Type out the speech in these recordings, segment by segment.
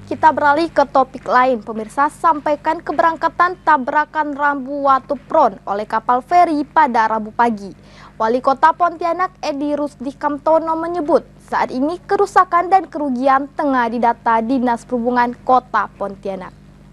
Kita beralih ke topik lain. Pemirsa, sampaikan keberangkatan tabrakan Rambu Watupron oleh kapal feri pada Rabu pagi. Wali Kota Pontianak Edi Rusdi Kamtono menyebut saat ini kerusakan dan kerugian tengah didata Dinas Perhubungan Kota Pontianak.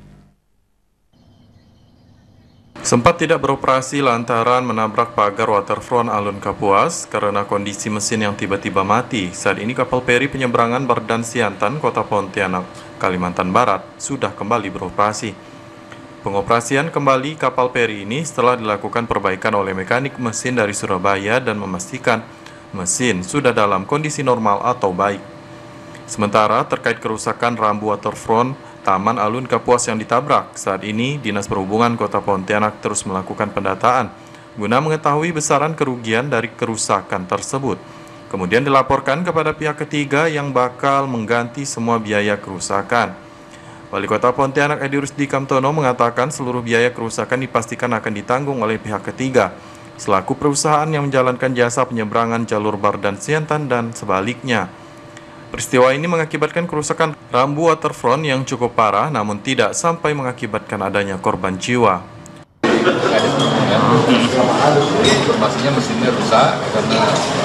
Sempat tidak beroperasi lantaran menabrak pagar waterfront Alun Kapuas karena kondisi mesin yang tiba-tiba mati. Saat ini kapal feri penyeberangan Bardan Siantan, Kota Pontianak, Kalimantan Barat, sudah kembali beroperasi. Pengoperasian kembali kapal feri ini setelah dilakukan perbaikan oleh mekanik mesin dari Surabaya dan memastikan mesin sudah dalam kondisi normal atau baik. Sementara terkait kerusakan rambu waterfront Taman Alun Kapuas yang ditabrak, saat ini Dinas Perhubungan Kota Pontianak terus melakukan pendataan guna mengetahui besaran kerugian dari kerusakan tersebut. Kemudian dilaporkan kepada pihak ketiga yang bakal mengganti semua biaya kerusakan. Wali Kota Pontianak Edi Rusdi Kamtono mengatakan seluruh biaya kerusakan dipastikan akan ditanggung oleh pihak ketiga, selaku perusahaan yang menjalankan jasa penyeberangan jalur Bardan Siantan dan sebaliknya. Peristiwa ini mengakibatkan kerusakan rambu waterfront yang cukup parah, namun tidak sampai mengakibatkan adanya korban jiwa. Informasinya mesinnya rusak karena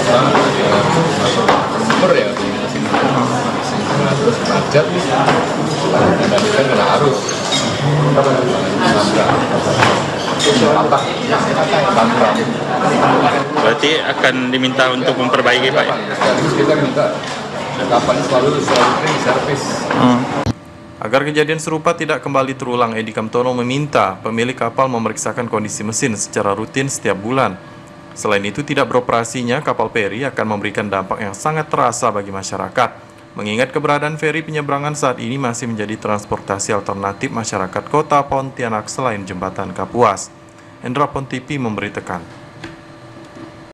sumber ya mesin terus macet dan itu kena arus patah. Berarti akan diminta untuk memperbaiki, Pak? Terus kita minta kapalnya selalu servis. Agar kejadian serupa tidak kembali terulang, Edi Kamtono meminta pemilik kapal memeriksakan kondisi mesin secara rutin setiap bulan. Selain itu, tidak beroperasinya kapal feri akan memberikan dampak yang sangat terasa bagi masyarakat, mengingat keberadaan feri penyeberangan saat ini masih menjadi transportasi alternatif masyarakat Kota Pontianak selain jembatan Kapuas. Endra Pontipi memberitakan.